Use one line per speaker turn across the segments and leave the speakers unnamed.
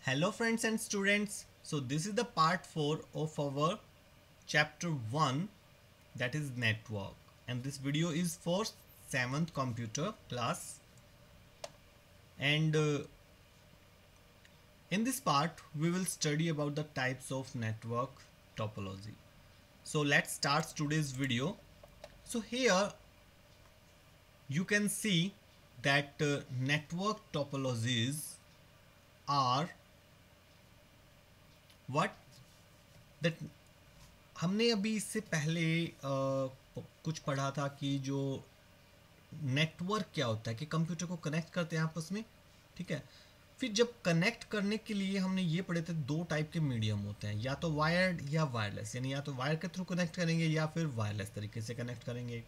Hello friends and students. So this is the part 4 of our chapter 1, that is network, and this video is for 7th computer class. And in this part we will study about the types of network topology. So let's start today's video. So here you can see that network topologies are what that हमने अभी इससे पहले कुछ पढ़ा था कि जो network क्या होता है, कि कंप्यूटर को कनेक्ट करते हैं आपस में, ठीक है। फिर जब कनेक्ट करने के लिए हमने ये पढ़े थे दो टाइप के मीडियम होते हैं, या तो वायर्ड या वायरलेस, यानी या तो वायर के थ्रू कनेक्ट करेंगे या फिर वायरलेस तरीके से कनेक्ट करेंगे।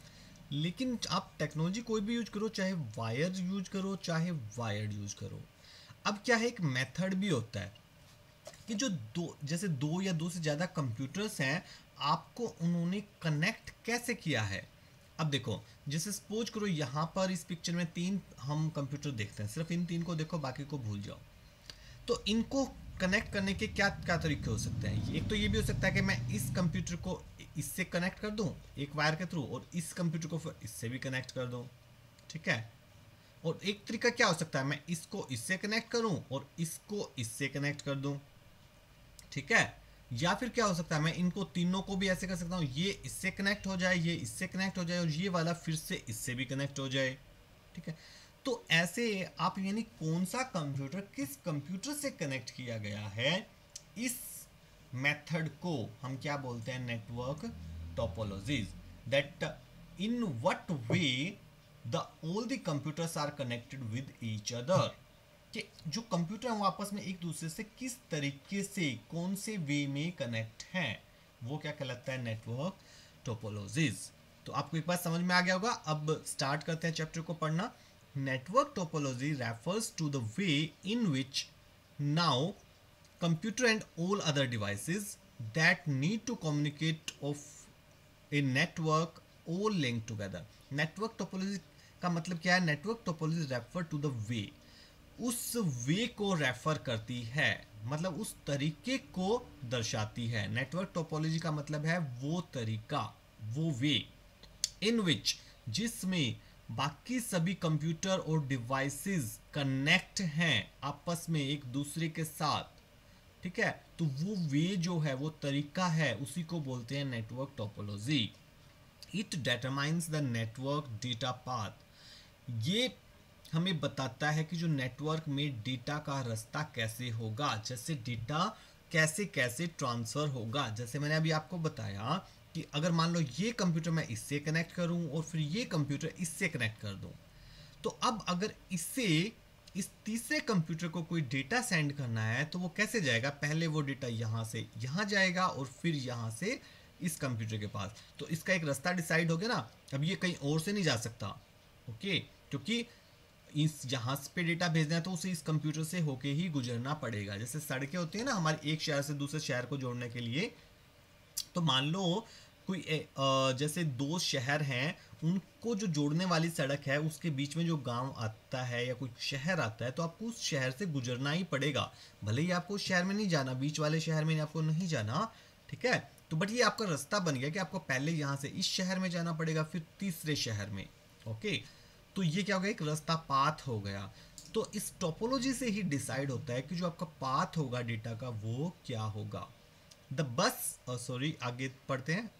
लेकिन आप टेक्नोलॉजी कोई भी यूज करो, चाहे वायर यूज करो चाहे वायर्ड यूज करो, अब क्या है, एक मेथड भी होता है कि जो जैसे दो या दो से ज़्यादा कंप्यूटर्स हैं, आपको उन्होंने कनेक्ट कैसे किया है। अब देखो, जैसे सपोज करो यहाँ पर इस पिक्चर में 3 हम कंप्यूटर देखते हैं, सिर्फ इन 3 को देखो, बाकी को भूल जाओ। तो इनको कनेक्ट करने के क्या क्या तरीके हो सकते हैं। एक तो ये भी हो सकता है कि मैं इस कंप्यूटर को इससे कनेक्ट कर दूं एक वायर के थ्रू, और इस कंप्यूटर को फिर इससे भी कनेक्ट कर दूं, ठीक है। और एक तरीका क्या हो सकता है, मैं इसको इससे कनेक्ट करूं और इसको इससे कनेक्ट कर दूं, ठीक है। या फिर क्या हो सकता है, मैं इनको तीनों को भी ऐसे कर सकता हूँ, ये इससे कनेक्ट हो जाए, ये इससे कनेक्ट हो जाए, और ये वाला फिर से इससे भी कनेक्ट हो जाए, ठीक है। तो ऐसे आप यानी कौन सा कंप्यूटर किस कंप्यूटर से कनेक्ट किया गया है, इस मेथड को हम क्या बोलते हैं, network topologies. That in what way the all the computers are connected with each other, कि जो कंप्यूटर हैं वो आपस में एक दूसरे से किस तरीके से, कौन से वे में कनेक्ट हैं, वो क्या कहलाता है, नेटवर्क टोपोलॉजीज। तो आपको एक बात समझ में आ गया होगा। अब स्टार्ट करते हैं चैप्टर को पढ़ना। Network topology refers to the way in which now computer and all other devices that need to communicate of a network all link together. Network topology का मतलब क्या है, network topology refer to the way, उस way को refer करती है, मतलब उस तरीके को दर्शाती है। नेटवर्क टोपोलॉजी का मतलब है वो तरीका, वो वे, इन विच, जिसमें बाकी सभी कंप्यूटर और डिवाइसेस कनेक्ट हैं आपस में एक दूसरे के साथ, ठीक है। तो वो वे जो है, वो तरीका है, उसी को बोलते हैं network topology. It determines the network data path, ये हमें बताता है कि जो नेटवर्क में डेटा का रास्ता कैसे होगा, जैसे डेटा कैसे कैसे ट्रांसफ़र होगा। जैसे मैंने अभी आपको बताया कि अगर मान लो ये कंप्यूटर मैं इससे कनेक्ट करूं और फिर ये कंप्यूटर इससे कनेक्ट कर दूं, तो अब अगर इससे इस तीसरे कंप्यूटर को कोई डेटा सेंड करना है तो वो कैसे जाएगा, पहले वो डेटा यहाँ से यहाँ जाएगा और फिर यहाँ से इस कंप्यूटर के पास। तो इसका एक रास्ता डिसाइड हो गया ना। अब ये कहीं और से नहीं जा सकता, ओके, क्योंकि इस जहाँ पे डेटा भेजना है तो उसे इस कंप्यूटर से होके ही गुजरना पड़ेगा। जैसे सड़कें होती हैं ना हमारे एक शहर से दूसरे शहर को जोड़ने के लिए, तो मान लो कोई जैसे 2 शहर हैं, उनको जो जोड़ने वाली सड़क है उसके बीच में जो गांव आता है या कोई शहर आता है, तो आपको उस शहर से गुजरना ही पड़ेगा। भले ही आपको उस शहर में नहीं जाना, बीच वाले शहर में आपको नहीं जाना, ठीक है। तो बट ये आपका रास्ता बन गया कि आपको पहले यहाँ से इस शहर में जाना पड़ेगा, फिर तीसरे शहर में, ओके। तो ये क्या हो गया, एक रास्ता, पाथ हो गया। तो इस टोपोलॉजी से ही डिसाइड होता है कि जो आपका पाथ होगा डेटा का, वो क्या होगा। द बस सॉरी आगे पढ़ते हैं,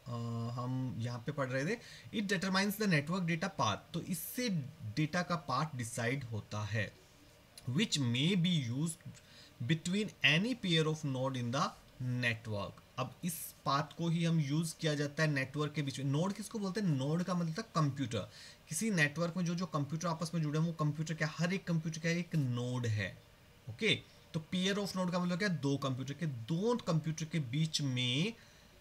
हम यहाँ पे पढ़ रहे थे, it determines the network data path. तो इससे डेटा का पाथ डिसाइड होता है, which may be use between any pair of node in the network. अब इस पाथ को ही हम यूज किया जाता है नेटवर्क के बीच में। नोड किसको बोलते हैं, नोड का मतलब कंप्यूटर। किसी नेटवर्क में जो जो कंप्यूटर आपस में जुड़े हैं वो कंप्यूटर क्या, हर एक कंप्यूटर का एक नोड है, ओके। तो पेयर ऑफ नोड का मतलब क्या, 2 कंप्यूटर के, 2 कंप्यूटर के बीच में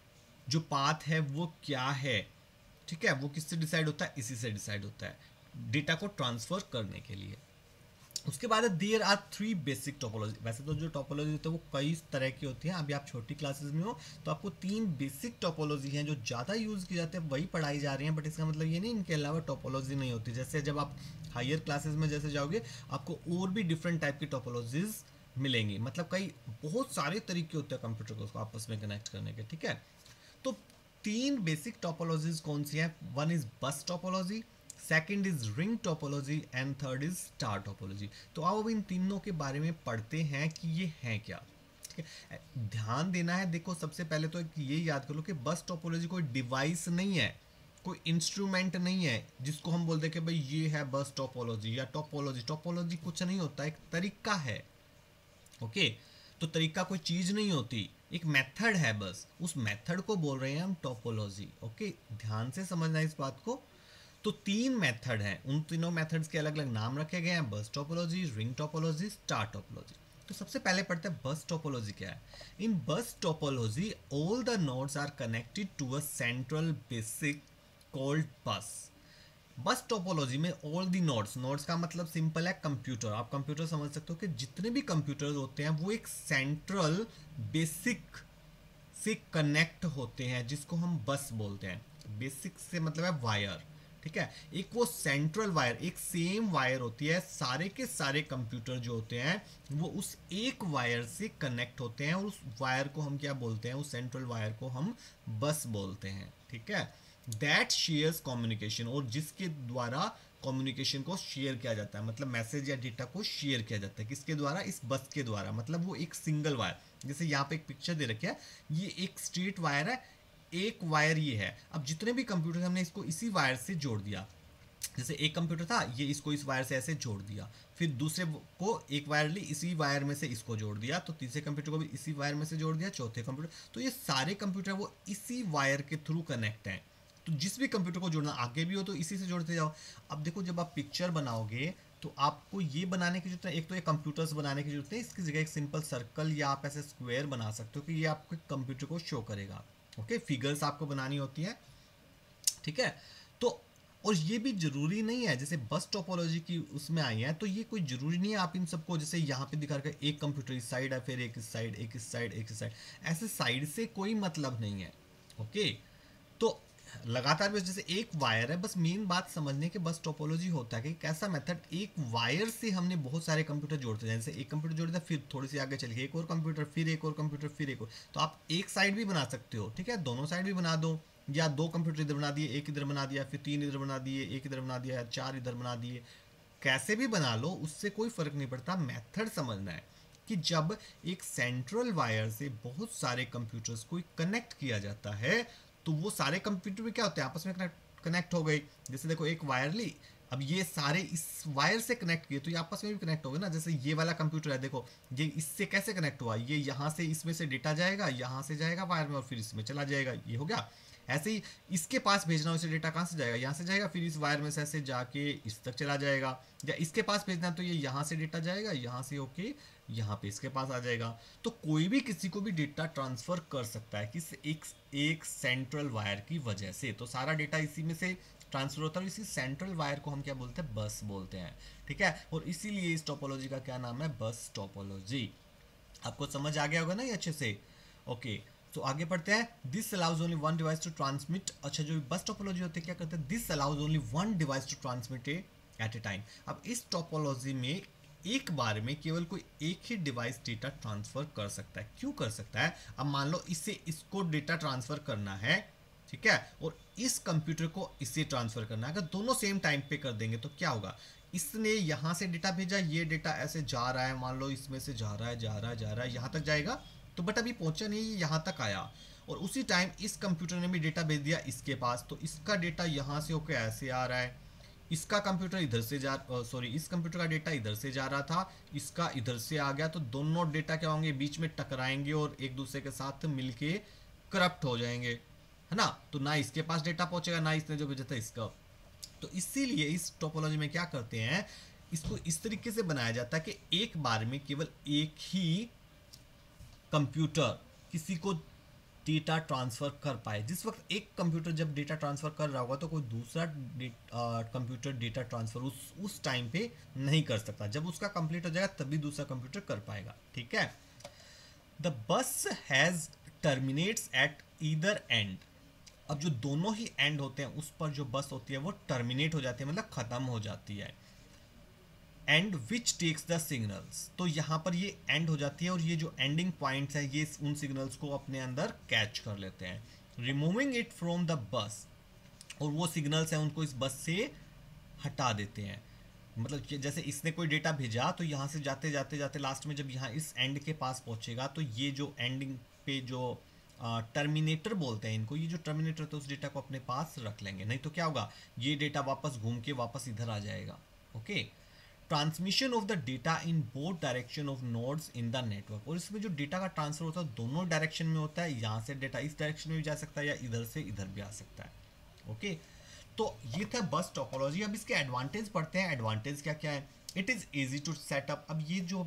जो पाथ है वो क्या है, ठीक है। वो किससे डिसाइड होता है, इसी से डिसाइड होता है, डेटा को ट्रांसफर करने के लिए। उसके बाद देयर आर 3 बेसिक टोपोलॉजी। वैसे तो जो टोपोलॉजी होती है वो कई तरह की होती हैं, अभी आप छोटी क्लासेस में हो तो आपको 3 बेसिक टोपोलॉजी हैं जो ज़्यादा यूज़ की जाते हैं, वही पढ़ाई जा रही हैं। बट इसका मतलब ये नहीं इनके अलावा टोपोलॉजी नहीं होती। जैसे जब आप हायर क्लासेस में जैसे जाओगे, आपको और भी डिफरेंट टाइप की टोपोलॉजीज मिलेंगी। मतलब कई बहुत सारे तरीके होते हैं कंप्यूटर को उसको आपस में कनेक्ट करने के, ठीक है। तो तीन बेसिक टोपोलॉजीज कौन सी हैं? One is bus topology, second is ring topology and third is star topology. तो आओ अब इन तीनों के बारे में पढ़ते हैं कि ये हैं क्या। ठीक है, ध्यान देना है। देखो सबसे पहले तो ये याद कर लो कि बस टोपोलॉजी कोई डिवाइस नहीं है, कोई इंस्ट्रूमेंट नहीं है जिसको हम बोलते हैं कि भाई ये है बस टोपोलॉजी या टोपोलॉजी। टोपोलॉजी कुछ नहीं होता, एक तरीका है। ओके, तो तरीका कोई चीज नहीं होती, एक मेथड है बस, उस मेथड को बोल रहे हैं हम टोपोलॉजी। ओके, ध्यान से समझना इस बात को। तो तीन मेथड हैं, उन तीनों मेथड्स के अलग अलग नाम रखे गए हैं, bus topology, ring topology, star topology. तो सबसे पहले पढ़ते हैं बस टोपोलॉजी क्या है। In bus topology all the nodes are connected to a central basic called bus. Bus topology में ऑल दी नोड्स, नोड्स का मतलब सिंपल है कंप्यूटर। आप कंप्यूटर समझ सकते हो कि जितने भी कंप्यूटर होते हैं वो एक सेंट्रल बेसिक से कनेक्ट होते हैं जिसको हम बस बोलते हैं। बेसिक से मतलब है वायर, ठीक है। एक वो सेंट्रल वायर, एक सेम वायर होती है, सारे के सारे कंप्यूटर जो होते हैं वो उस एक वायर से कनेक्ट होते हैं और उस वायर को हम क्या बोलते हैं, उस सेंट्रल वायर को हम बस बोलते हैं, ठीक है। दैट शेयर्स कम्युनिकेशन, और जिसके द्वारा कम्युनिकेशन को शेयर किया जाता है, मतलब मैसेज या डेटा को शेयर किया जाता है, किसके द्वारा, इस बस के द्वारा। मतलब वो एक सिंगल वायर, जैसे यहाँ पे एक पिक्चर दे रखी है, ये एक स्ट्रेट वायर है, एक वायर ये है। अब जितने भी कंप्यूटर हमने इसको इसी वायर से जोड़ दिया, जैसे एक कंप्यूटर था ये इसको इस वायर से ऐसे जोड़ दिया, फिर दूसरे को एक वायर ली इसी वायर में से इसको जोड़ दिया, तो तीसरे कंप्यूटर को भी इसी वायर में से जोड़ दिया, चौथे कंप्यूटर, तो ये सारे कंप्यूटर वो इसी वायर के थ्रू कनेक्ट हैं। तो जिस भी कंप्यूटर को जोड़ना आगे भी हो तो इसी से जोड़ते जाओ। अब देखो जब आप पिक्चर बनाओगे तो आपको ये बनाने की जरूरत है, एक तो ये कंप्यूटर्स बनाने की जरूरत है, इसकी जगह एक सिंपल सर्कल या आप ऐसे स्क्वायर बना सकते हो कि ये आपको कंप्यूटर को शो करेगा। ओके, फिगर्स आपको बनानी होती है, ठीक है। तो और ये भी जरूरी नहीं है, जैसे बस टोपोलॉजी की उसमें आई है तो ये कोई जरूरी नहीं है आप इन सबको जैसे यहाँ पे दिखा रखा है, एक कंप्यूटर इस साइड है, फिर एक इस साइड, एक इस साइड, एक इस साइड, ऐसे साइड से कोई मतलब नहीं है। ओके, तो लगातार बस जैसे एक वायर है, बस मेन बात समझने के बस टोपोलॉजी होता है कि कैसा मेथड, एक वायर से हमने बहुत सारे कंप्यूटर जोड़ते हैं, जैसे एक कंप्यूटर जोड़ दिया, फिर थोड़ी सी आगे चल के एक और कंप्यूटर, फिर एक और कंप्यूटर, फिर एक और, तो आप एक साइड भी बना सकते हो, ठीक है, दोनों साइड भी बना दो, या दो कंप्यूटर इधर बना दिए, एक इधर बना दिया, फिर तीन इधर बना दिए, एक इधर बना दिया, चार इधर बना दिए, कैसे भी बना लो उससे कोई फर्क नहीं पड़ता। मेथड समझना है कि जब एक सेंट्रल वायर से बहुत सारे कंप्यूटर्स को कनेक्ट किया जाता है तो वो सारे कंप्यूटर भी क्या होते हैं, आपस में कनेक्ट हो गए। जैसे देखो एक वायर ली, अब ये सारे इस वायर से कनेक्ट किए तो ये आपस में भी कनेक्ट हो गए ना। जैसे ये वाला कंप्यूटर है, देखो ये इससे कैसे कनेक्ट हुआ, ये यहाँ से इसमें से डेटा जाएगा, यहाँ से जाएगा वायर में और फिर इसमें चला जाएगा, ये हो गया। ऐसे ही इसके पास भेजना हो, इसे डेटा कहाँ से जाएगा, यहाँ से जाएगा, फिर इस वायर में से ऐसे जाके इस तक चला जाएगा, या इसके पास भेजना तो ये यहाँ से डेटा जाएगा, यहाँ से होके यहाँ पे इसके पास आ जाएगा। तो कोई भी किसी को भी डेटा ट्रांसफर कर सकता है किस एक सेंट्रल वायर की वजह से, तो सारा डेटा इसी में से ट्रांसफर होता है। इसी सेंट्रल वायर को हम क्या बोलते हैं, बस बोलते हैं, ठीक है। और इसीलिए इस टोपोलॉजी का क्या नाम है, बस टोपोलॉजी। आपको समझ आ गया होगा ना ये अच्छे से। ओके, तो आगे पढ़ते हैं। This allows only one device to transmit, अच्छा जो बस टोपोलॉजी होती है क्या करते हैं, this allows only one device to transmit at a time. अब इस टोपोलॉजी में एक बार में केवल कोई एक ही डिवाइस डेटा ट्रांसफर कर सकता है। क्यों कर सकता है, अब मान लो इससे इसको डेटा ट्रांसफर करना है, ठीक है, और इस कंप्यूटर को इससे ट्रांसफर करना है, अगर दोनों सेम टाइम पे कर देंगे तो क्या होगा, इसने यहाँ से डेटा भेजा, ये डेटा ऐसे जा रहा है, मान लो इसमें से जा रहा है, जा रहा है, जा रहा है, यहाँ तक जाएगा, तो बट अभी पहुंचा नहीं, यहाँ तक आया, और उसी टाइम इस कंप्यूटर ने भी डेटा भेज दिया इसके पास, तो इसका डेटा यहाँ से होकर ऐसे आ रहा है, इसका कंप्यूटर इधर से सॉरी इस कंप्यूटर का डेटा इधर से जा रहा था, इसका इधर से आ गया, तो दोनों डेटा क्या होंगे, बीच में टकराएंगे और एक दूसरे के साथ मिलके करप्ट हो जाएंगे, है ना। तो ना इसके पास डेटा पहुंचेगा, ना इसने जो भेजा था इसका। तो इसीलिए इस टोपोलॉजी में क्या करते हैं, इसको इस तरीके से बनाया जाता है कि एक बार में केवल एक ही कंप्यूटर किसी को डेटा ट्रांसफर कर पाए। जिस वक्त एक कंप्यूटर जब डेटा ट्रांसफर कर रहा होगा तो कोई दूसरा कंप्यूटर डेटा ट्रांसफर उस टाइम पे नहीं कर सकता, जब उसका कंप्लीट हो जाएगा तभी दूसरा कंप्यूटर कर पाएगा, ठीक है। The bus has terminates at either end. अब जो दोनों ही एंड होते हैं उस पर जो बस होती है वो टर्मिनेट हो जाती है, मतलब खत्म हो जाती है। And which takes the signals. तो यहाँ पर ये एंड हो जाती है और ये जो एंडिंग पॉइंट्स है ये उन सिग्नल्स को अपने अंदर कैच कर लेते हैं, removing it from the bus. और वो सिग्नल्स हैं उनको इस बस से हटा देते हैं। मतलब कि जैसे इसने कोई डेटा भेजा तो यहाँ से जाते जाते जाते लास्ट में जब यहाँ इस एंड के पास पहुंचेगा तो ये जो एंडिंग पे जो टर्मिनेटर बोलते हैं इनको, ये जो टर्मिनेटर तो उस डेटा को अपने पास रख लेंगे, नहीं तो क्या होगा, ये डेटा वापस घूम के वापस इधर आ जाएगा। Okay, transmission of the data in both direction of nodes in the network. और इसमें जो डेटा का ट्रांसफर होता है दोनों डायरेक्शन में होता है, यहाँ से डेटा इस डायरेक्शन में भी जा सकता है या इधर से इधर भी आ सकता है। ओके, तो ये था बस टोपोलॉजी। अब इसके एडवांटेज पढ़ते हैं। एडवांटेज क्या क्या है? It is easy to set up. अब ये जो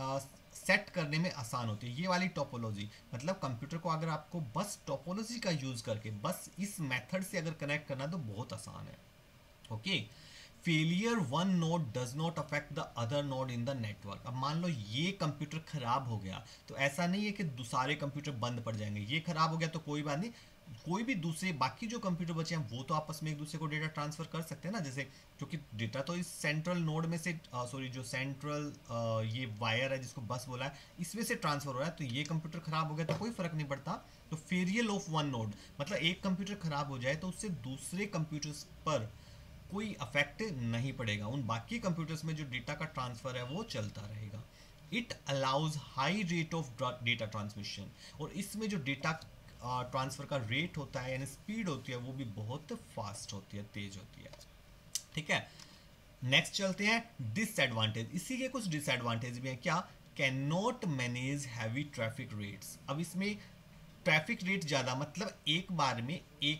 सेट करने में आसान होती है ये वाली टोपोलॉजी, मतलब कंप्यूटर को अगर आपको बस टोपोलॉजी का यूज़ करके बस इस मेथड से अगर कनेक्ट करना तो बहुत आसान है। Okay, failure one node does not affect the other node in the network. अब मान लो ये कंप्यूटर खराब हो गया तो ऐसा नहीं है कि सारे कंप्यूटर बंद पड़ जाएंगे। ये खराब हो गया तो कोई बात नहीं, कोई भी दूसरे बाकी जो कंप्यूटर बचे हैं वो तो आपस में एक दूसरे को डेटा ट्रांसफर कर सकते हैं ना। जैसे क्योंकि डेटा तो इस सेंट्रल नोड में से सॉरी जो सेंट्रल ये वायर है जिसको बस बोला है इसमें से ट्रांसफर हो रहा है। तो ये कंप्यूटर खराब हो गया तो कोई फर्क नहीं पड़ता। तो फेलियर ऑफ वन नोड मतलब एक कंप्यूटर खराब हो जाए तो उससे दूसरे कंप्यूटर्स पर कोई अफेक्ट नहीं पड़ेगा, उन बाकी कंप्यूटर्स में जो डेटा का ट्रांसफर है वो चलता रहेगा। It allows high rate of data transmission. और इसमें जो डेटा ट्रांसफर का रेट होता है यानी स्पीड होती है वो भी बहुत फास्ट होती है, तेज होती है। ठीक है, नेक्स्ट चलते हैं डिसएडवांटेज। इसी के कुछ डिसएडवांटेज भी हैं। क्या? Can not manage heavy traffic rates. अब इसमें ट्रैफिक रेट ज़्यादा मतलब एक बार में एक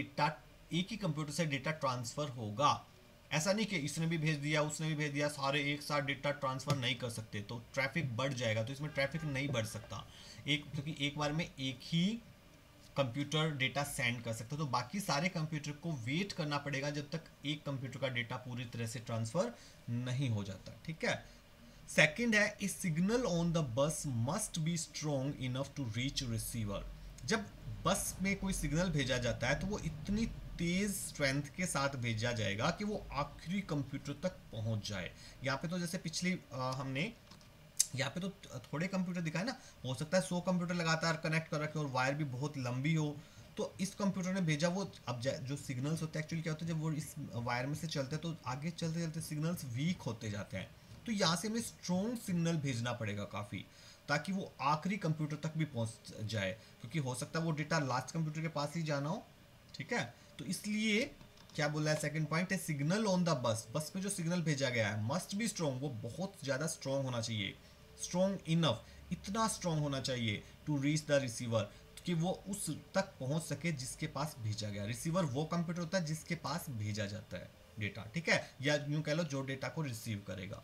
ही कंप्यूटर से डेटा ट्रांसफर होगा। ऐसा नहीं कि इसने भी भेज दिया उसने भी भेज दिया, सारे एक साथ डेटा ट्रांसफर नहीं कर सकते तो ट्रैफिक बढ़ जाएगा। तो इसमें ट्रैफिक नहीं बढ़ सकता क्योंकि एक बार में एक ही कंप्यूटर डेटा सेंड कर सकता है। तो बाकी सारे कंप्यूटर को वेट करना पड़ेगा जब तक एक कंप्यूटर का डेटा पूरी तरह से ट्रांसफर नहीं हो जाता। ठीक है, सेकंड है a signal on the bus must be strong enough to reach receiver. जब बस में कोई सिग्नल भेजा जाता है तो वो इतनी तेज स्ट्रेंथ के साथ भेजा जाएगा कि वो आखिरी कंप्यूटर तक पहुंच जाए। यहाँ पे तो जैसे पिछली हमने यहाँ पे तो थोड़े कंप्यूटर दिखाए ना, हो सकता है 100 कंप्यूटर लगातार कनेक्ट कर रखे और वायर भी बहुत लंबी हो। तो इस कंप्यूटर ने भेजा वो अब जो सिग्नल्स होते हैं एक्चुअली क्या होता है जब वो इस वायर में से चलते हैं तो आगे चलते चलते सिग्नल्स वीक होते जाते हैं। तो यहाँ से हमें स्ट्रॉन्ग सिग्नल भेजना पड़ेगा काफ़ी ताकि वो आखिरी कंप्यूटर तक भी पहुँच जाए, क्योंकि हो सकता है वो डेटा लास्ट कंप्यूटर के पास ही जाना हो। ठीक है, तो इसलिए क्या बोला है सेकंड पॉइंट है signal on the bus. Bus पे जो सिग्नल भेजा गया है मस्ट बी स्ट्रॉन्ग, वो बहुत ज़्यादा स्ट्रॉन्ग होना चाहिए। स्ट्रॉन्ग इनफ, इतना स्ट्रॉन्ग होना चाहिए टू रीच द रिसीवर कि वो उस तक पहुंच सके जिसके पास भेजा गया। रिसीवर वो कंप्यूटर होता है जिसके पास भेजा जाता है डेटा। ठीक है, या यूं कह लो जो डेटा को रिसीव करेगा।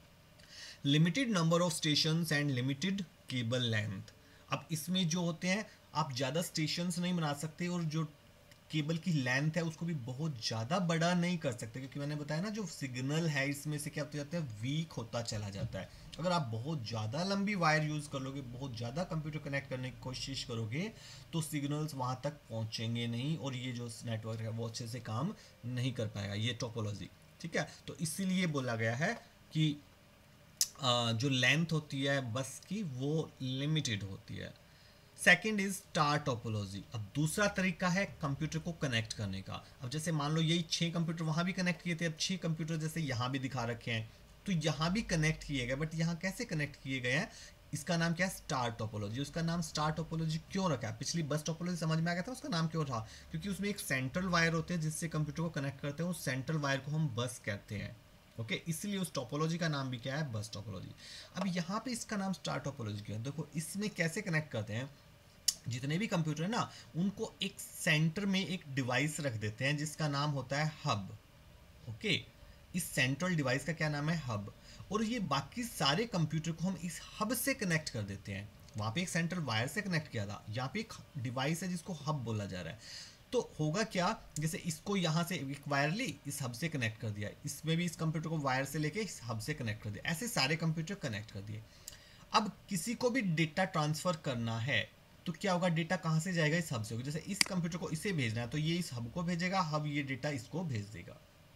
Limited number of station and limited cable length. अब इसमें जो होते हैं आप ज़्यादा स्टेशन नहीं बना सकते और जो केबल की लेंथ है उसको भी बहुत ज़्यादा बड़ा नहीं कर सकते, क्योंकि मैंने बताया ना जो सिग्नल है इसमें से क्या होता जाता है वीक होता चला जाता है। अगर आप बहुत ज़्यादा लंबी वायर यूज़ कर लोगे, बहुत ज़्यादा कंप्यूटर कनेक्ट करने की कोशिश करोगे तो सिग्नल्स वहाँ तक पहुँचेंगे नहीं और ये जो नेटवर्क है वो अच्छे से काम नहीं कर पाएगा, ये टोपोलॉजी। ठीक है, तो इसीलिए बोला गया है कि जो लेंथ होती है बस की वो लिमिटेड होती है। Second is star topology. अब दूसरा तरीका है कंप्यूटर को कनेक्ट करने का। अब जैसे मान लो यही 6 कंप्यूटर वहाँ भी कनेक्ट किए थे, अब 6 कंप्यूटर जैसे यहाँ भी दिखा रखे हैं तो यहाँ भी कनेक्ट किए गए, बट यहाँ कैसे कनेक्ट किए गए हैं, इसका नाम क्या है स्टार टोपोलॉजी। उसका नाम स्टार टोपोलॉजी क्यों रखा है? पिछली बस टोपोलॉजी समझ में आ गया था उसका नाम क्यों था, क्योंकि उसमें एक सेंट्रल वायर होते हैं जिससे कंप्यूटर को कनेक्ट करते हैं, उस सेंट्रल वायर को हम बस कहते हैं। ओके, इसलिए उस टोपोलॉजी का नाम भी क्या है, बस टोपोलॉजी। अब यहाँ पे इसका नाम स्टार टोपोलॉजी क्यों है? देखो इसमें कैसे कनेक्ट करते हैं, जितने भी कंप्यूटर है ना उनको एक सेंटर में एक डिवाइस रख देते हैं जिसका नाम होता है हब। ओके, इस सेंट्रल डिवाइस का क्या नाम है, हब। और ये बाकी सारे कंप्यूटर को हम इस हब से कनेक्ट कर देते हैं। वहाँ पे एक सेंट्रल वायर से कनेक्ट किया था, यहाँ पे एक डिवाइस है जिसको हब बोला जा रहा है। तो होगा क्या, जैसे इसको यहाँ से एक वायर ली इस हब से कनेक्ट कर दिया, इसमें भी इस कंप्यूटर को वायर से लेके इस हब से कनेक्ट कर दिया, ऐसे सारे कंप्यूटर कनेक्ट कर दिए। अब किसी को भी डेटा ट्रांसफर करना है तो क्या होगा, डेटा कहाँ से जाएगा, इस हब से होगा। जैसे इस कंप्यूटर को इसे भेजना है तो ये इस हब को भेजेगा, हब ये डेटा इसको भेज देगा।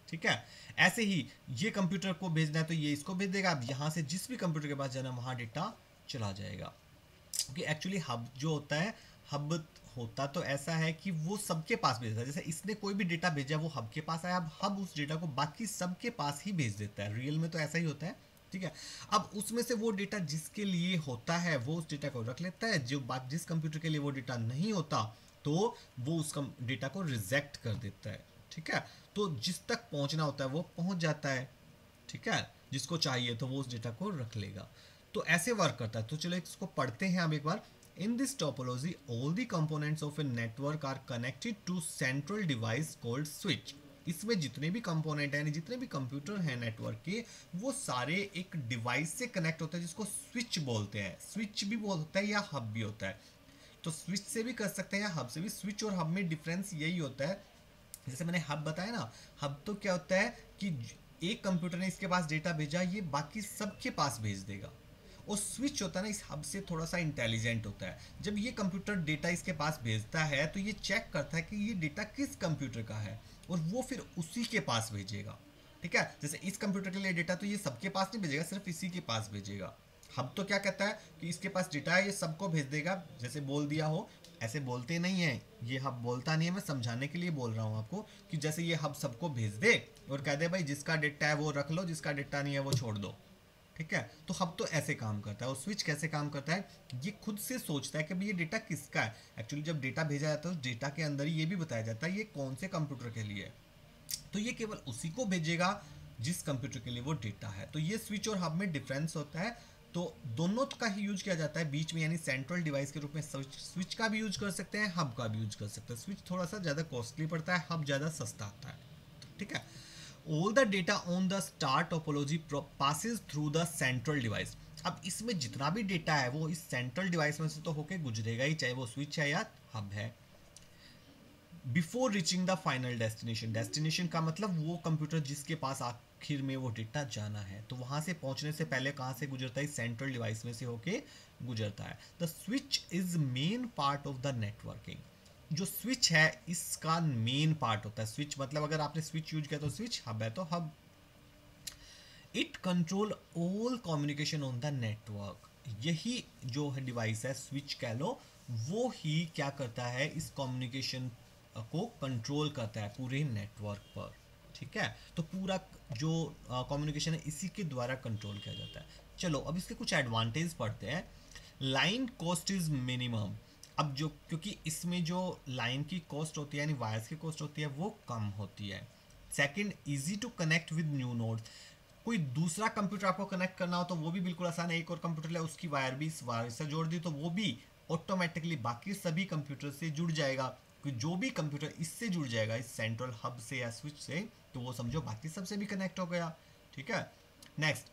ठीक है। ऐसे ही ये कंप्यूटर को भेजना है तो ये इसको भेज देगा, अब यहाँ से जिस भी कंप्यूटर के पास जाना है वहाँ डेटा चला जाएगा। क्योंकि एक्चुअली हब जो होता है, हब होता तो ऐसा है कि वो सबके पास भेजता है। जैसे इसने कोई भी डेटा भेजा वो हब के पास आया, अब हब उस डेटा को बाकी सबके पास ही भेज देता है। रियल में तो ऐसा ही होता है, ठीक है। अब उसमें से वो डेटा जिसके लिए होता है वो उस डेटा को रख लेता है, जो बात जिस कंप्यूटर के लिए वो डेटा नहीं होता तो वो उस डेटा को रिजेक्ट कर देता है, ठीक है। तो जिस तक पहुंचना होता है वो पहुंच जाता है, ठीक है। जिसको चाहिए तो वो उस डेटा को रख लेगा। तो ऐसे वर्क करता है। तो चलो इसको पढ़ते हैं अब एक बार। In this topology all the components of a network are connected to central device called switch. इसमें जितने भी कंपोनेंट हैं, जितने भी कंप्यूटर हैं नेटवर्क के, वो सारे एक डिवाइस से कनेक्ट होते हैं जिसको स्विच बोलते हैं। स्विच भी बोलता है या हब भी होता है। तो स्विच से भी कर सकते हैं या हब से भी। स्विच और हब में डिफरेंस यही होता है, जैसे मैंने हब बताया ना, हब तो क्या होता है कि एक कंप्यूटर ने इसके पास डेटा भेजा, ये बाकी सबके पास भेज देगा। और स्विच होता है ना, इस हब से थोड़ा सा इंटेलिजेंट होता है। जब ये कंप्यूटर डेटा इसके पास भेजता है तो ये चेक करता है कि ये डेटा किस कंप्यूटर का है और वो फिर उसी के पास भेजेगा, ठीक है। जैसे इस कंप्यूटर के लिए डेटा तो ये सबके पास नहीं भेजेगा, सिर्फ इसी के पास भेजेगा। हब तो क्या कहता है कि इसके पास डेटा है, ये सबको भेज देगा। जैसे बोल दिया हो, ऐसे बोलते नहीं है, ये हब बोलता नहीं है, मैं समझाने के लिए बोल रहा हूँ आपको कि जैसे ये हब सबको भेज दे और कह दे भाई जिसका डेटा है वो रख लो, जिसका डेटा नहीं है वो छोड़ दो, ठीक है। तो हब तो ऐसे काम करता है। और स्विच कैसे काम करता है, ये खुद से सोचता है कि भाई ये डेटा किसका है। एक्चुअली जब डेटा भेजा जाता है उस डेटा के अंदर ही ये भी बताया जाता है ये कौन से कंप्यूटर के लिए है। तो ये केवल उसी को भेजेगा जिस कंप्यूटर के लिए वो डेटा है। तो ये स्विच और हब में डिफरेंस होता है। तो दोनों का ही यूज किया जाता है बीच में, यानी सेंट्रल डिवाइस के रूप में स्विच का भी यूज कर सकते हैं, हब का भी यूज कर सकते हैं। स्विच थोड़ा सा ज़्यादा कॉस्टली पड़ता है, हब ज़्यादा सस्ता आता है, ठीक है। All the data on the star topology passes through the central device. अब इसमें जितना भी डेटा है वो इस सेंट्रल डिवाइस में से तो होके गुजरेगा ही, चाहे वो स्विच है या हब है। Before reaching the final destination, destination का मतलब वो कंप्यूटर जिसके पास आखिर में वो डेटा जाना है, तो वहां से पहुंचने से पहले कहाँ से गुजरता है, सेंट्रल डिवाइस में से होके गुजरता है। The switch is main part of the networking. जो स्विच है इसका मेन पार्ट होता है। स्विच मतलब अगर आपने स्विच यूज किया तो स्विच, हब है तो hub. It control all communication on the network. यही जो डिवाइस है स्विच कह लो, वो ही क्या करता है, इस कम्युनिकेशन को कंट्रोल करता है पूरे नेटवर्क पर, ठीक है। तो पूरा जो कम्युनिकेशन है इसी के द्वारा कंट्रोल किया जाता है। चलो अब इसके कुछ एडवांटेज पढ़ते हैं। Line cost is minimum. अब जो क्योंकि इसमें जो लाइन की कॉस्ट होती है यानी वायर्स की कॉस्ट होती है वो कम होती है। Second, easy to connect with new nodes. कोई दूसरा कंप्यूटर आपको कनेक्ट करना हो तो वो भी बिल्कुल आसान है। एक और कंप्यूटर ले, उसकी वायर भी इस वायर से जोड़ दी तो वो भी ऑटोमेटिकली बाकी सभी कंप्यूटर से जुड़ जाएगा। जो भी कंप्यूटर इससे जुड़ जाएगा इस सेंट्रल हब से या स्विच से, तो वो समझो बाकी सबसे भी कनेक्ट हो गया, ठीक है। नेक्स्ट,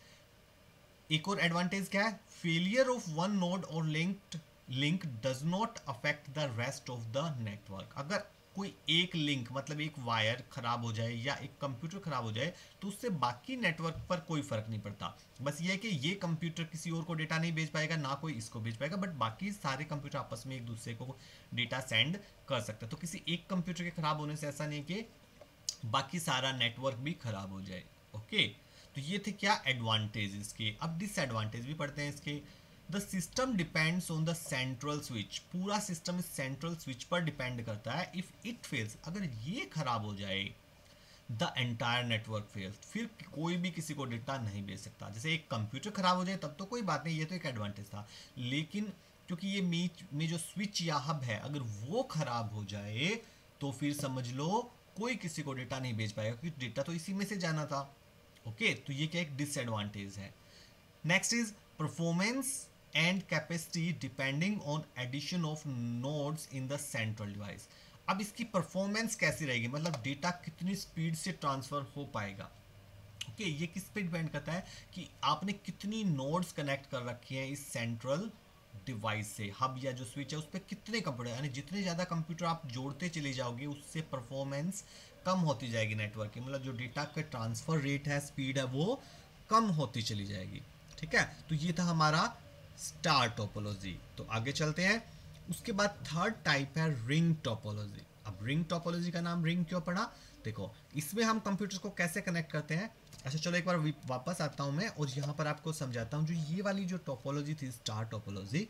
एक और एडवांटेज क्या है, फेलियर ऑफ वन नोड और link does not affect the rest of the network. अगर कोई एक लिंक मतलब एक वायर खराब हो जाए या एक कंप्यूटर खराब हो जाए तो उससे बाकी नेटवर्क पर कोई फर्क नहीं पड़ता। बस ये है कि ये कंप्यूटर किसी और को डेटा नहीं भेज पाएगा, ना कोई इसको भेज पाएगा, बट बाकी सारे कंप्यूटर आपस में एक दूसरे को डेटा सेंड कर सकते हैं। तो किसी एक कंप्यूटर के खराब होने से ऐसा नहीं कि बाकी सारा नेटवर्क भी खराब हो जाए, ओके। तो ये थे क्या एडवांटेज इसके। अब डिसएडवांटेज भी पढ़ते हैं इसके। The system depends on the central switch. पूरा सिस्टम इस सेंट्रल स्विच पर डिपेंड करता है। इफ इट फेल्स, अगर ये खराब हो जाए, द एंटायर नेटवर्क फेल्स, फिर कोई भी किसी को डेटा नहीं भेज सकता। जैसे एक कंप्यूटर खराब हो जाए तब तो कोई बात नहीं, ये तो एक एडवांटेज था, लेकिन क्योंकि ये बीच में जो स्विच या हब है अगर वो खराब हो जाए तो फिर समझ लो कोई किसी को डेटा नहीं भेज पाएगा, क्योंकि डेटा तो इसी में से जाना था, ओके। तो ये क्या एक डिसएडवांटेज है। Next is performance and capacity depending on addition of nodes in the central device. अब इसकी परफॉर्मेंस कैसी रहेगी, मतलब डेटा कितनी स्पीड से ट्रांसफर हो पाएगा, ओके। ये किस पे डिपेंड करता है कि आपने कितनी नोड्स कनेक्ट कर रखी हैं इस सेंट्रल डिवाइस से। हब या जो स्विच है उस पर कितने कंप्यूटर, यानी जितने ज़्यादा कंप्यूटर आप जोड़ते चले जाओगे उससे परफॉर्मेंस कम होती जाएगी नेटवर्क की, मतलब जो डेटा का ट्रांसफर रेट है, स्पीड है, वो कम होती चली जाएगी, ठीक है। तो ये था हमारा स्टार टोपोलॉजी। तो आगे चलते हैं। उसके बाद थर्ड टाइप है रिंग टोपोलॉजी। अब रिंग टोपोलॉजी का नाम रिंग क्यों पड़ा, देखो इसमें हम कंप्यूटर्स को कैसे कनेक्ट करते हैं। अच्छा चलो एक बार वापस आता हूं मैं और यहाँ पर आपको समझाता हूँ। जो ये वाली जो टोपोलॉजी थी, स्टार टोपोलॉजी,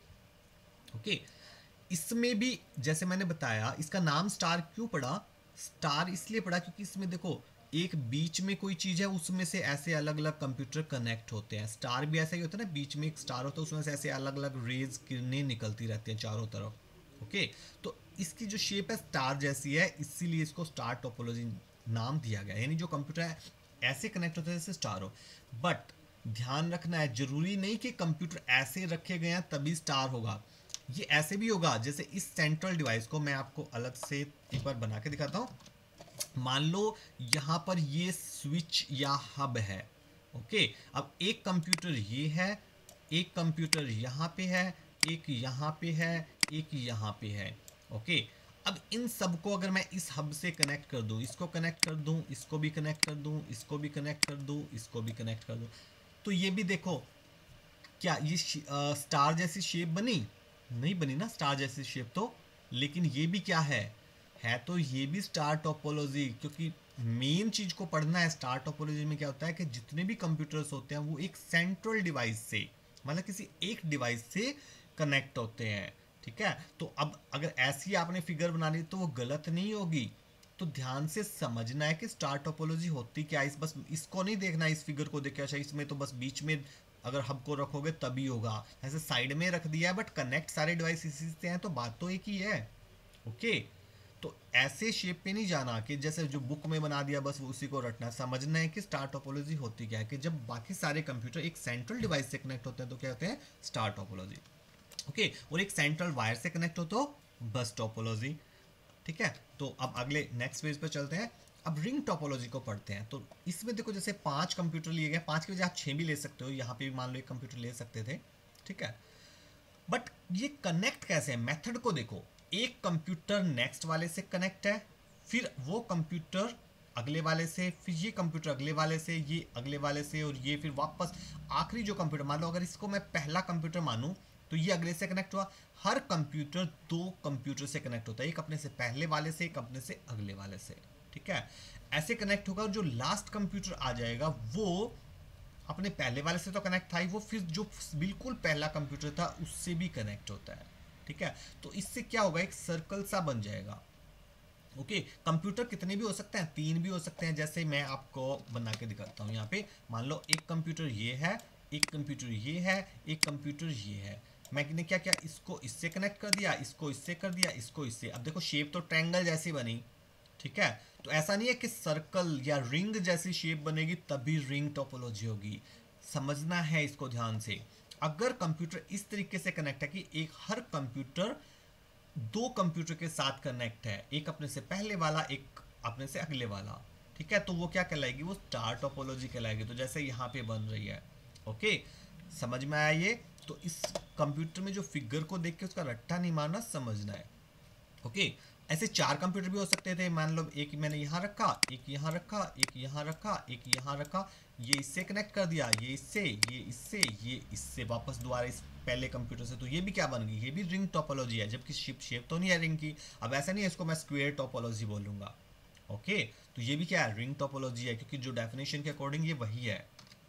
ओके, इसमें भी जैसे मैंने बताया, इसका नाम स्टार क्यों पड़ा? स्टार इसलिए पड़ा क्योंकि इसमें देखो एक बीच में कोई चीज है, उसमें से ऐसे अलग अलग कंप्यूटर कनेक्ट होते हैं। स्टार भी ऐसा ही होता है ना, बीच में एक स्टार होता है, उसमें से ऐसे अलग अलग रेज किरणें निकलती रहती हैं चारों तरफ। ओके, तो इसकी जो शेप है स्टार जैसी है, इसीलिए इसको स्टार टोपोलॉजी नाम दिया गया। यानी जो कंप्यूटर है ऐसे कनेक्ट होते हैं जैसे स्टार हो। बट ध्यान रखना है, जरूरी नहीं कि कंप्यूटर ऐसे रखे गए हैं तभी स्टार होगा। ये ऐसे भी होगा, जैसे इस सेंट्रल डिवाइस को मैं आपको अलग से एक बार बना के दिखाता हूं। मान लो यहां पर ये स्विच या हब है। ओके, अब एक कंप्यूटर ये है, एक कंप्यूटर यहां पे है, एक यहां पे है, एक यहां पे है। ओके, अब इन सबको अगर मैं इस हब से कनेक्ट कर दूं, इसको कनेक्ट कर दूं, इसको भी कनेक्ट कर दूं, इसको भी कनेक्ट कर दूं, इसको भी कनेक्ट कर दूं, तो ये भी देखो क्या ये स्टार जैसी शेप बनी? नहीं बनी ना स्टार जैसी शेप तो। लेकिन ये भी क्या है तो ये भी स्टार टोपोलॉजी। क्योंकि मेन चीज को पढ़ना है स्टार टोपोलॉजी में। क्या होता है कि जितने भी कंप्यूटर्स होते हैं वो एक सेंट्रल डिवाइस से, मतलब किसी एक डिवाइस से कनेक्ट होते हैं। ठीक है, तो अब अगर ऐसी आपने फिगर बना ली तो वो गलत नहीं होगी। तो ध्यान से समझना है कि स्टार टोपोलॉजी होती क्या है। इस बस इसको नहीं देखना, इस फिगर को देख के अच्छा इसमें तो बस बीच में अगर हब को रखोगे तभी होगा। ऐसे साइड में रख दिया है बट कनेक्ट सारे डिवाइस इसी से हैं, तो बात तो एक ही है। ओके, तो ऐसे शेप पे नहीं जाना कि जैसे जो बुक में बना दिया बस उसी को रटना। समझना है कि स्टार टोपोलॉजी होती क्या है, कि जब बाकी सारे कंप्यूटर एक सेंट्रल डिवाइस से कनेक्ट होते हैं तो क्या होते हैं? Star topology. ओके, और एक सेंट्रल वायर से कनेक्ट हो तो बस टोपोलॉजी। ठीक है, तो अब अगले नेक्स्ट पेज पर चलते हैं। अब रिंग टोपोलॉजी को पढ़ते हैं। तो इसमें देखो जैसे 5 कंप्यूटर लिए गए, 5 की वजह आप 6 भी ले सकते हो, यहाँ पे भी मान लो एक कंप्यूटर ले सकते थे। ठीक है, बट ये कनेक्ट कैसे है? मेथड को देखो। एक कंप्यूटर नेक्स्ट वाले से कनेक्ट है, फिर वो कंप्यूटर अगले वाले से, फिर ये कंप्यूटर अगले वाले से, ये अगले वाले से, और ये फिर वापस आखिरी जो कंप्यूटर, मान लो अगर इसको मैं पहला कंप्यूटर मानूं तो ये अगले से कनेक्ट हुआ। हर कंप्यूटर 2 कंप्यूटर से कनेक्ट होता है, एक अपने से पहले वाले से, एक अपने से अगले वाले से। ठीक है, ऐसे कनेक्ट होगा। और जो लास्ट कंप्यूटर आ जाएगा वो अपने पहले वाले से तो कनेक्ट था ही, वो फिर जो बिल्कुल पहला कंप्यूटर था उससे भी कनेक्ट होता है। ठीक है, तो इससे क्या होगा? एक सर्कल सा बन जाएगा। ओके, कंप्यूटर कितने भी हो सकते हैं? 3 भी हो सकते हैं। जैसे मैं आपको बना के दिखाता हूँ। यहाँ पे मान लो एक कंप्यूटर ये है, एक कंप्यूटर ये है, एक कंप्यूटर ये है। मैंने क्या क्या इसको इससे कनेक्ट कर दिया, इसको इससे कर दिया, इसको इससे। अब देखो शेप तो ट्रायंगल जैसी बनी। ठीक है, तो ऐसा नहीं है कि सर्कल या रिंग जैसी शेप बनेगी तभी रिंग टोपोलॉजी होगी। समझना है इसको ध्यान से। अगर कंप्यूटर इस तरीके से कनेक्ट है कि एक हर कंप्यूटर 2 कंप्यूटर के साथ कनेक्ट है, एक अपने से पहले वाला, एक अपने से अगले वाला। ठीक है, तो वो क्या कहलाएगी? वो स्टार टोपोलॉजी कहलाएगी। तो जैसे यहाँ पे बन रही है। ओके, समझ में आया ये? तो इस कंप्यूटर में जो फिगर को देख के उसका रट्टा नहीं मारना, समझना है। ओके, ऐसे 4 कंप्यूटर भी हो सकते थे। मान लो एक मैंने यहाँ रखा, एक यहाँ रखा, एक यहाँ रखा, एक यहाँ रखा, ये इससे कनेक्ट कर दिया, ये इससे, ये इससे, ये इससे वापस दोबारा इस पहले कंप्यूटर से। तो ये भी क्या बन गई? ये भी रिंग टोपोलॉजी है, जबकि शेप तो नहीं है रिंग की। अब ऐसा नहीं है इसको मैं स्क्वायर टोपोलॉजी बोलूंगा। ओके, तो ये भी क्या है? रिंग टोपोलॉजी है, क्योंकि जो डेफिनेशन के अकॉर्डिंग ये वही है।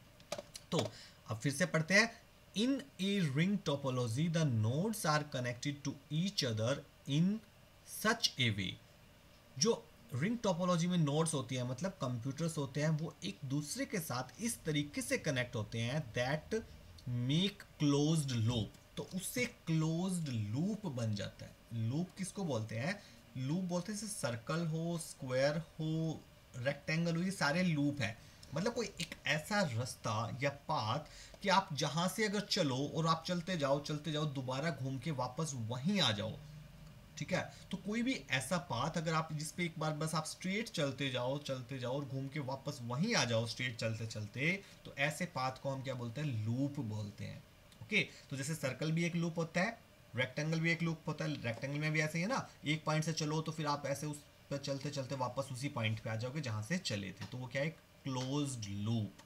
तो अब फिर से पढ़ते हैं। In a ring topology the nodes are connected to each other in such a way. जो रिंग टोपोलॉजी में नोड्स होती हैं, मतलब कंप्यूटर्स होते हैं, वो एक दूसरे के साथ इस तरीके से कनेक्ट होते हैं दैट मेक क्लोज्ड लूप। तो उससे क्लोज्ड लूप बन जाता है। लूप किसको बोलते हैं? लूप बोलते हैं जैसे सर्कल हो, स्क्वायर हो, रेक्टेंगल हो, ये सारे लूप है। मतलब कोई एक ऐसा रास्ता या पाथ कि आप जहां से अगर चलो और आप चलते जाओ दोबारा घूम के वापस वहीं आ जाओ। ठीक है, तो कोई भी ऐसा पाथ अगर आप जिस पे एक बार बस आप स्ट्रेट चलते जाओ और घूम के वापस वहीं आ जाओ स्ट्रेट चलते चलते, तो ऐसे पाथ को हम क्या बोलते हैं? लूप बोलते हैं। ओके, तो जैसे सर्कल भी एक लूप होता है, रेक्टेंगल भी एक लूप होता है। रेक्टेंगल में भी ऐसे ही है ना, एक पॉइंट से चलो तो फिर आप ऐसे उस पर चलते चलते वापस उसी पॉइंट पे आ जाओगे जहां से चले थे। तो वो क्या है? Closed loop.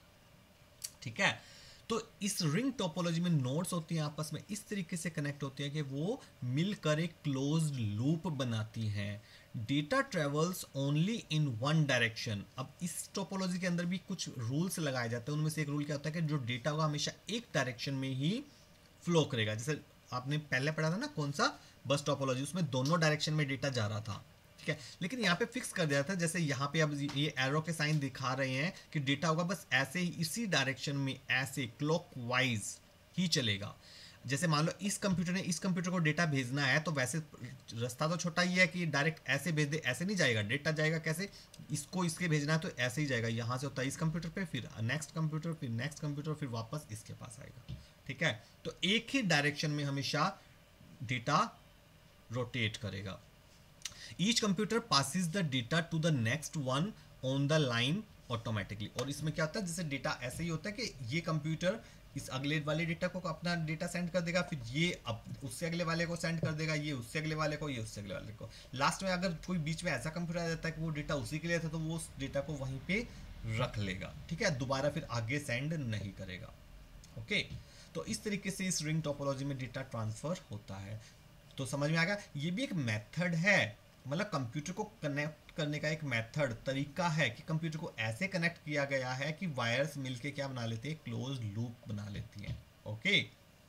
ठीक है, तो इस रिंग टोपोलॉजी में नोड्स होती हैं आपस में इस तरीके से कनेक्ट होती है कि वो मिलकर एक क्लोज्ड लूप बनाती हैं। Data travels only in one direction. अब इस टोपोलॉजी के अंदर भी कुछ रूल्स लगाए जाते हैं, उनमें से एक रूल क्या होता है कि जो डेटा होगा हमेशा एक डायरेक्शन में ही फ्लो करेगा। जैसे आपने पहले पढ़ा था ना कौन सा, बस टोपोलॉजी, उसमें दोनों डायरेक्शन में डेटा जा रहा था, ठीक है। लेकिन यहाँ पे फिक्स कर दिया था, जैसे यहाँ पे अब ये एरो के साइन दिखा रहे हैं कि डेटा होगा बस ऐसे ही इसी डायरेक्शन में ऐसे क्लॉकवाइज ही चलेगा। जैसे मान लो इस कंप्यूटर ने इस कंप्यूटर को डेटा भेजना है, तो वैसे रास्ता तो छोटा ही है कि डायरेक्ट ऐसे भेज दे, ऐसे नहीं जाएगा। डेटा जाएगा कैसे, इसको इसके भेजना है तो ऐसे ही जाएगा, यहाँ से होता है इस कंप्यूटर पे, फिर नेक्स्ट कंप्यूटर, फिर नेक्स्ट कंप्यूटर, फिर वापस इसके पास आएगा, ठीक है। तो एक ही डायरेक्शन में हमेशा डेटा रोटेट करेगा। Each computer passes the data to the next one on the line automatically. और इसमें क्या होता है, जैसे डेटा ऐसे ही होता है कि ये कंप्यूटर इस अगले वाले डेटा को अपना डेटा सेंड कर देगा, फिर ये अब उससे अगले वाले को सेंड कर देगा, ये उससे अगले वाले को, ये उससे अगले वाले को। लास्ट में अगर कोई बीच में ऐसा कंप्यूटर आ जाता है कि वो डेटा उसी के लिए था, तो वो उस डेटा को वहीं पे रख लेगा, ठीक है, दोबारा फिर आगे सेंड नहीं करेगा। ओके, तो इस तरीके से इस रिंग टोपोलॉजी में डेटा ट्रांसफर होता है। तो समझ में आ गया, ये भी एक मेथड है, मतलब कंप्यूटर को कनेक्ट करने का एक मेथड, तरीका है कि कंप्यूटर को ऐसे कनेक्ट किया गया है कि वायर्स मिलके क्या बना लेते हैं, क्लोज लूप बना लेती हैं। ओके,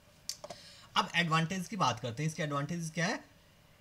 अब एडवांटेज की बात करते हैं। इसके एडवांटेज क्या है,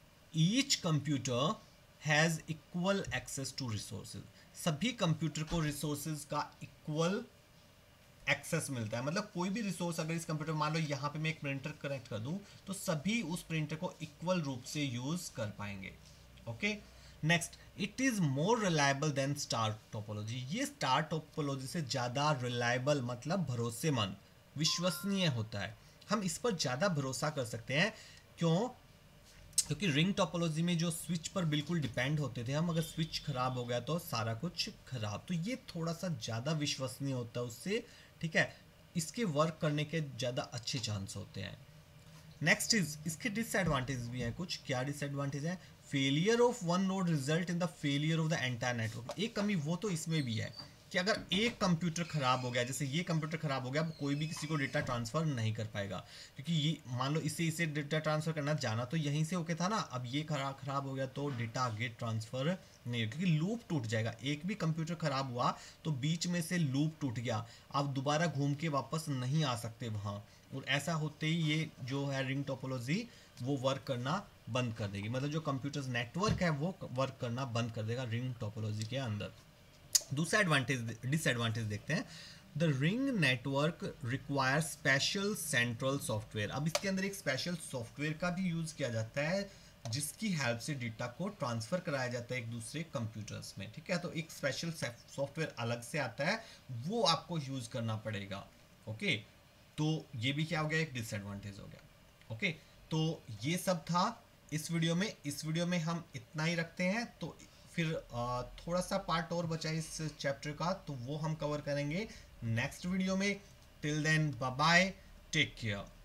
each computer has equal access to resources. सभी कंप्यूटर को रिसोर्सेज का इक्वल एक्सेस मिलता है, मतलब कोई भी रिसोर्स अगर इस कंप्यूटर, मान लो यहाँ पे मैं एक प्रिंटर कनेक्ट कर दूं, तो सभी उस प्रिंटर को इक्वल रूप से यूज कर पाएंगे। Okay, next, it is more reliable than star topology. ये स्टार टोपोलॉजी से ज़्यादा रिलायबल मतलब भरोसेमंद, विश्वसनीय होता है। हम इस पर ज़्यादा भरोसा कर सकते हैं। क्यों? क्योंकि रिंग टोपोलॉजी में जो स्विच पर बिल्कुल डिपेंड होते थे हम, अगर स्विच खराब हो गया तो सारा कुछ खराब, तो ये थोड़ा सा ज़्यादा विश्वसनीय होता है उससे, ठीक है। इसके वर्क करने के ज़्यादा अच्छे चांस होते हैं। नेक्स्ट इज, इसके डिसएडवांटेज भी हैं कुछ। क्या डिसएडवांटेज है, failure of one node result in the failure of the entire network. एक कमी वो तो इसमें भी है कि अगर एक कंप्यूटर खराब हो गया, जैसे ये कंप्यूटर खराब हो गया, अब कोई भी किसी को डेटा ट्रांसफर नहीं कर पाएगा, क्योंकि ये मान लो इसे डेटा ट्रांसफर करना जाना तो यहीं से होके था ना, अब ये खराब हो गया तो डेटा आगे ट्रांसफर नहीं, क्योंकि लूप टूट जाएगा। एक भी कंप्यूटर खराब हुआ तो बीच में से लूप टूट गया, आप दोबारा घूम के वापस नहीं आ सकते वहाँ, और ऐसा होते ही ये जो है रिंग टोपोलॉजी वो वर्क करना बंद कर देगी, मतलब जो कंप्यूटर्स नेटवर्क है वो वर्क करना बंद कर देगा रिंग टोपोलॉजी के अंदर। दूसरा डिसएडवांटेज देखते हैं। The ring network require special central software. अब इसके अंदर एक स्पेशल सॉफ्टवेयर का भी यूज किया जाता है, जिसकी हेल्प से डेटा को ट्रांसफर कराया जाता है एक दूसरे कंप्यूटर्स में, ठीक है। तो एक स्पेशल सॉफ्टवेयर अलग से आता है, वो आपको यूज करना पड़ेगा। ओके, तो ये भी क्या हो गया, एक डिसएडवांटेज हो गया। ओके, तो ये सब था इस वीडियो में। इस वीडियो में हम इतना ही रखते हैं, तो फिर थोड़ा सा पार्ट और बचा है इस चैप्टर का, तो वो हम कवर करेंगे नेक्स्ट वीडियो में। Till then bye bye, take care.